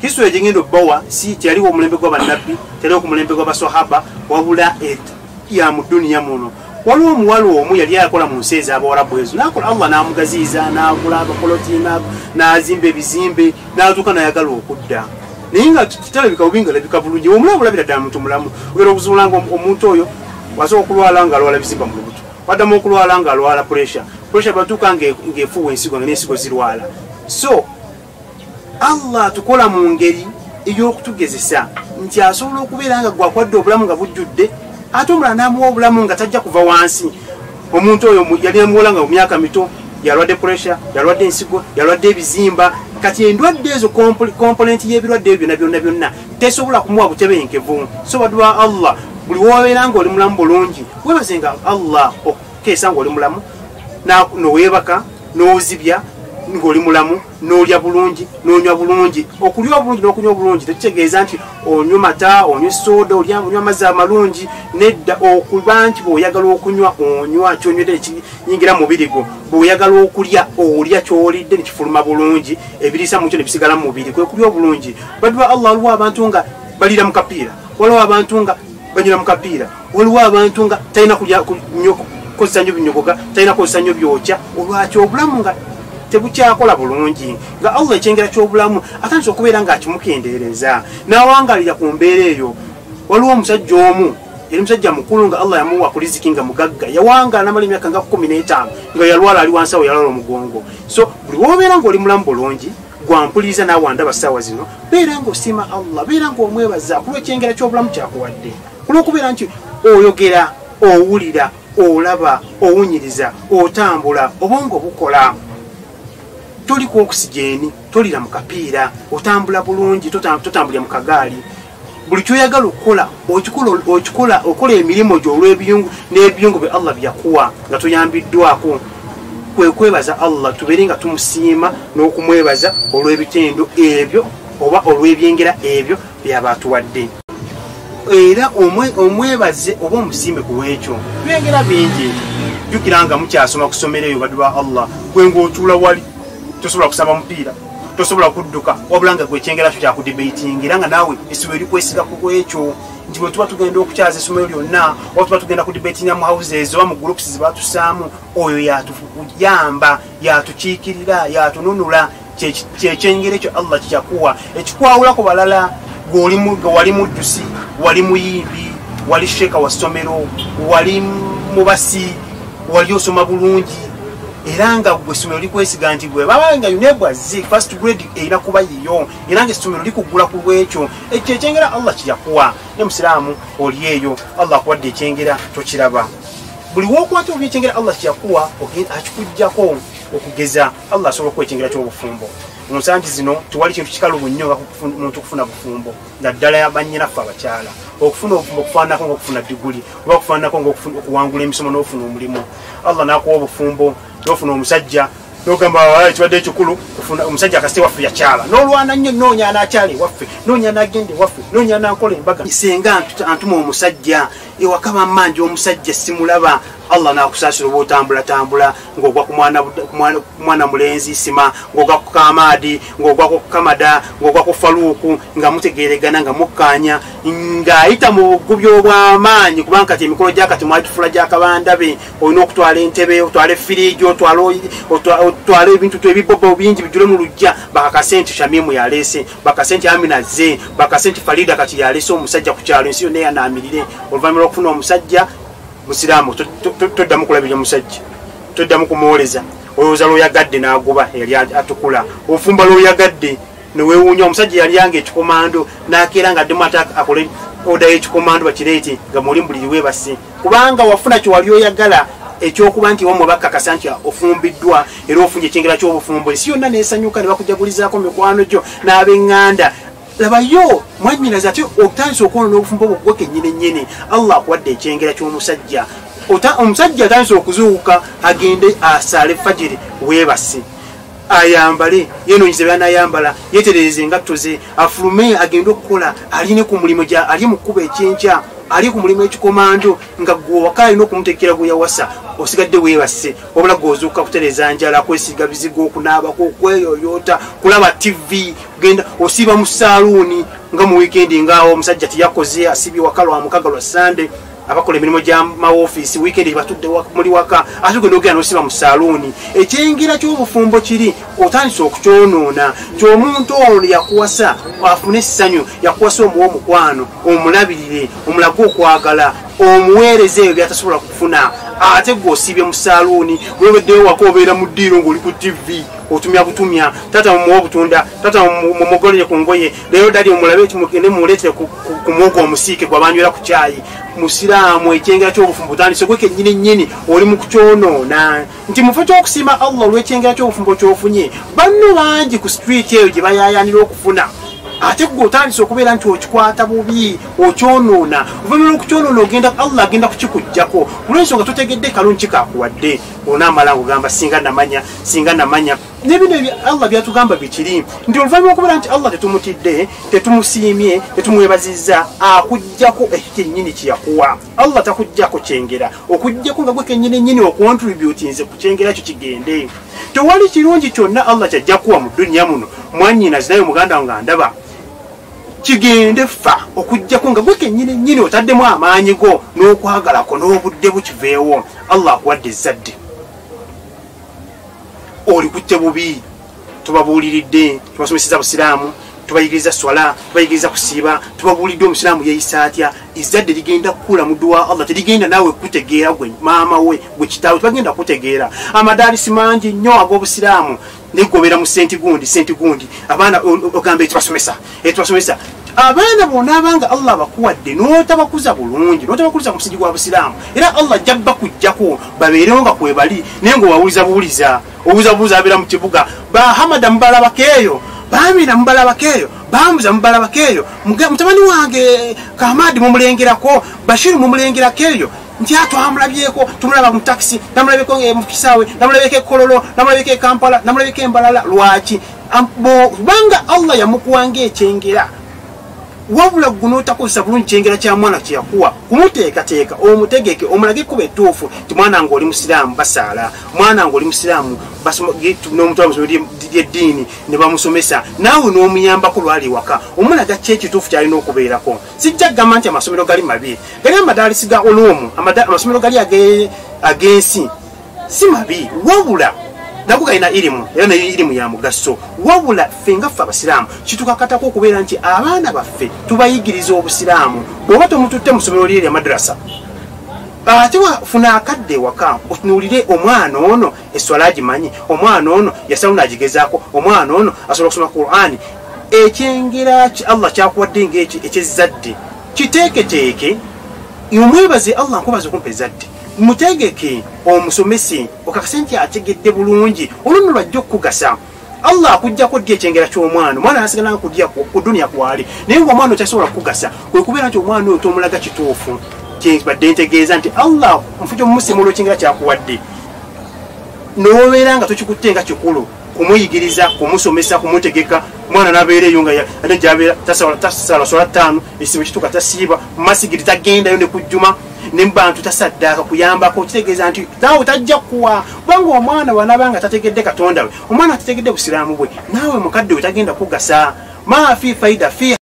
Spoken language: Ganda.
history jengendo bawa si tyaliwo omulembe gw'abannabbi tyaliwo ku mulembe gw'abaswahaba wabula ya mu dunia muno. Waliwo omuwala omu yali akola mu nsi ez'Abawarabu ezo n'akola Allah n'amugaziiza n'agula abakoloti n'azimba ebizimbe n'atuuka n'ayagala okudda. Naye nga kitalabika bubi nga alabika bulungi omulamu olabira ddala muntu mulamu ogenda okuzuula nga omuntu oyo wasooka okulwala nga alwala bizimba mu lubuto waddamu okulwala nga alwala pressure batuuka ng'efuuwa ensigo nga n'ensigo zirwala. So Allah tukola mu ngeri ey'okutugezesa nti asobola okubeera nga gwakwadde obulamu nga bujjudde ate omulala n'amuwa obulamu nga tajja kuva wansi. Omuntu oyo yali amuwola nga mu myaka mito yalwadde pressure yalwadde ensigo yalwadde ebizimba kati endwadde ezo component y'ebirwadde ebyo byonna tesobola kumuwa butebenkevu. So badwa Allah buli wobeera nga oli mulamu bulungi weebazenga Allah okukeesa nga oli mulamu noweebaka n'ozibya ng'oli mulamu n'olya bulungi n'onywa bulungi. Okulya obulungi n'okunywa obulungi tekitegeeza nti onywa mata onywa soda onywa amazzi amalungi nedda. Okuba nti bw'oyagala okunywa onywa kyonywedde nekiyingira mu mubiri gwo, bw'oyagala okulya olya ky'olidde nekifuluma bulungi ebiriisa mu kyo ne bisigala mu mubiri kwe kulya obulungi. Badwa Allah waliwo abantu nga balira mu kapiira, waliwo abantu nga banyura mu kapiira, waliwo abantu nga talina kukozesa nnyo binyogoga talina kukozesa nnyo byokya. Olwaki obulamu nga tebukyakola bulungi nga Allah ekyengera ky'obulamu atandise okubeera ng'akimukendeereza n'awangalira ku mbeera eyo. Waliwo omusajja omu yali musajja mukulu nga Allah yamuwa ku riziki nga mugagga yawangala n'amala emyaka nga 15 nga yalwala ali wansi awo yalwala omugongo. So buli wobeera ng'oli mulamu bulungi gwampuliriza naawe andaba ssaawa zino beera ng'osiima Allah beera ng'omwebaza ku lw'ekyengera ky'obulamu kyakuwadde ku lw'okubeera nti oyogera owulira olaba owunyiriza otambula obwongo bukola. Toli ku oxygeni tolira mu kapiira otambula bulungi totambulira mu kagaali. Buli kyoyagala okukola okola emirimu gyo olw'ebiyungu n'ebiyungu bye Allah byakuwa nga toyambiddwako. Kwe kwebaza Allah tubeere nga tumusiima n'okumwebaza olw'ebitendo ebyo oba olw'ebyengera ebyo byaba atuwadde. Era omwebaze oba omusiime ku lw'ekyo byengera bingi. Jjukira nga mukyasoma kusomera eyo baddu ba Allah gwe ng'otuula wali tosobola kusaba mupiira tosobola kudduka wabula nga gwekyengera kyo kyakudebating era nga naawe esibo erikwesiga ku ekyo nti bwe tuba tugenda okukyaza essomero lyonna oba tuba tugenda kudebatinga mu houses oba mu groups zibatusaamu oyo yatuyamba yatukiikirira yatununula kyekyengera ekyo Allah kikyakuwa ekikwawula ku balala wali muddusi wali muyimbi wali sheeka wa ssomero wali mubasi wali osoma bulungi era nga gwe essomero likwesiga nti gwe baba nga yunebwazi first grade erina kuba yiyo era nga essomero likugula ku lwekyo ekyo ekyengera Allah kiyakuwa. Ne musiraamu oli eyo Allah akuwadde ekyengera tokiraba. Buli wookwata oba ekyengera Allah kiyakuwa akikuggyako okugeza Allah asobola okuwa ekyengera ky'obufumbo. Mu nsangi zino tewali kintu kikalubu nnyo nga omuntu okufuna bufumbo naddala yabannyinaffe abakyala. Okufuna obufumbo okufaananako ng'okufuna diguli oba okufaananako ng'okuwangula emisomo n'ofuna omulimu. Allah n'akuwa obufumbo n'ofuna omusajja n'ogamba ekibadde ekikulu omusajja akasite waffe yakyala n'olwana nnyo noonya anaakyala ewaffe noonya n'agenda ewaffe noonya n'ankola embaga. Senga antuma omusajja ewaka bammanji omusajja simulaba Allah n'akusaasira oba otambula ng'ogwa ku mwana mulenzi sima ng'ogwa ku Kamadi ng'ogwa ku Kamada ng'ogwa ku Faluuku nga mutegeregana nga mukkaanya ng'ayita mu bugubi obw'amaanyi kubanga kati emikolo gyakati mwagifula gy'akabandabe olina okutwala entebe otwala effiriigi otwala ebintu ebibobo bingi bijule mu lujja bakakase nti Shamimu yaleese bakakase nti Amina azze bakakase nti Farida kati yaleese omusajja ku kyalo ensi yonna yanaamirire. Oluvannyuma lw'okufuna omusajja musiraamu toddamu kulabira musajja toddamu kumwoleza olowooza lw'oyagadde n'agoba yali atukula ofumba lw'oyagadde neweewuunya. Omusajja yalyanga ekikomando n'akeera nga addemu ate akole oda y'ekikomando bakireete nga mulimu buli weebase kubanga wafuna kye wali oyagala ekyokuba nti omwe bakkakasa nti ofumbiddwa era ofunye ekyengera ky'obufumbo. Ensi yonna neesanyuka ne bakujagulizaako mikwano gyo n'ab'eŋŋanda. Labayo mwanyinaza ate otandise okwona n'obufumbo bwo kennyini Allah akuwadde ekyengera ky'omusajja. Omusajja atandise okuzuuka agende asaale fajiri weebase ayambale yenoonyize by'anaayambala yeeterereze engatto ze afulume agende okukola aline ku mulimu ali mu kkuba ekyenkya ali ku mulimu ekikomando nga gwe waka alina okumutekera gwe yawasa osigadde weebase wabula gwozuuka kutereza njala kwesiga bizigo okunaabako okweyoyoota kulaba tv genda osiiba mu saaluuni nga mu wiikendi ngaawo omusajja teyakoze asibye waka lwa mukaga lwa sande abakola emirimu gy'amaofiisi wiikendi batudde muli waka ate genda ogenda n'osiba mu saaluuni ekyengera ky'obufumbo kiri otandise okukyonoona ky'omuntu ono yakuwasa afune essanyu yakuwasa omuwa omukwano omulabirire omulage okwagala omuweereza ebyo byatasobola kufuna ate gwe osiibye mu saaluuni weweddeyo waka obeera mu ddiiro ng'oli ku tv otumya butumya tata mumuwa obutunda tata mumugolere ku ngoye leero dali omulabe ekimugende mumuleetere ku muwogo omusiike gwabanywera ku kyayi musiraamu ekyengera ky'obufumbo butandise gwe kennyini nnyini oli mu kukyonoona nti mufe ky'okusiima allah olw'ekyengera ky'obufumbo ky'ofunye banno bangi ku street eyo gye bayaayanira okufuna ate gwe otandise okubeera nti okikwata bubi okyonoona uvamira okukyonoona ogenda allah agenda kukikuggyako olw'ensonga totegedde kalungi kakuwadde onaamala ng'ogamba singa namanya nebino allah byatugamba bikiri nti oluvanyuma okubeera nti allah tetumutidde tetumusiimye tetumwebazizza akuggyako ekyennyini kyeyakuwa allah takuggyako kyengera okuggyako nga gwe kennyini nnyini okontributinze ku kyengera kyo kigende tewali kirungi kyonna allah kyajja kuwa mu dduniya muno mwannyinazi naye muganda nga ndaba kigende fa okuggyako nga gwe kennyini nnyini otaddemu amaanyi go n'okwagalako n'obudde bukiveewo allah akuwadde ezzadde oli kutte bubi tubabuuliridde tubasomeseza busiraamu tubayigiriza swala tubayigiriza kusiiba tubabuulidde omusiraamu yeeyisa atya ezzadde ligenda kukula mu dduwa allah terigenda naawe kutegeera gwe maama we gwe kitaawe tebagenda kutegeera amadaalisi mangi nnyo ag'obusiraamu negobeera mu senti gundi abaana ogamba etubasomesa abaana bonna abanga allah abakuwadde n'otabakuza bulungi n'otabakuliza ku musingi gwa busiraamu era allah ajja bakuggyako babeerewo nga kwebali naye ng'owawulizabuuliza obuuzabuuza abeera mu kibuga bahamada mubalabakeeyo baamina mubalabakeeyo bamuza mubalabakeeyo mutabani wange kamadi mumulengerako bashiru mumulengerakeeyo nti atwamulabyeko tumulaba mu taxi namulabyeko mu kisaawe namulabyeko ekololo namulabyeko e kampala namulabyeko embalala lwaki kubanga allah yamukuwanga ekyengera wabula gunotakozesa bulungi kyengera kya mwana kyeyakuwa kumuteekateeka omutegeke omulage kuba ettuufu ti mwana nga oli musiraamu basaala mwana nga oli musiraamu n'omutwala musomero ly'eddiini ne bamusomesa naawe n'omuyambako lwali waka omulaga ki ekituufu kyalina okubeerako sijja kugamba nti amasomero gali mabi gali amadaalisi ga oluumu amasomero gali ag'ensi si mabi wabula nago galina irimu era nayo irimu ya mugaso wabula ffe nga ffe abasiraamu kitukakatako okubeera nti abaana baffe tubayigiriza obusiraamu bw'oba tomututte mu ssomero lye lya madrasa ate wafuna akadde waka otunuulire omwana ono eswala agimanyi omwana ono yasawuna agigezaako omwana ono asobola okusoma qur'ani ekyengera allah kyakuwadde ngaeki ekyezzadde kiteeketeeke omwebaze allah nkubaza okumpa ezzadde mutegeke omusomesi okakase nti ategedde bulungi olunno lwajja okukugasa allah akuggyako ddi ekyengera ky'omwana omwana nasigala nga kudya ku duniya kwali naye ngaomwana okyasobola kukugasa kwe kubeera nti omwana oyo tomulaga kituufu kyebadde ntegeeza nti allah mufuja omumusimuula ekyengera kyakuwadde n'obeera nga tokikutte nga kikulu kumuyigiriza kumusomesa kumutegeka mwana nabeereyo nga ate gyabeera tasala swala 5 esibo kituka tasiiba mumasigiri tagendayo ne kujjuma nembantu tasaddaaka kuyambako kitegeeza nti naawe tajja kuwa kubanga omwana wanabanga tategedde katonda we omwana atategedde busiraamu bwe naawe mukadde we tagenda kugasa maafi faida fi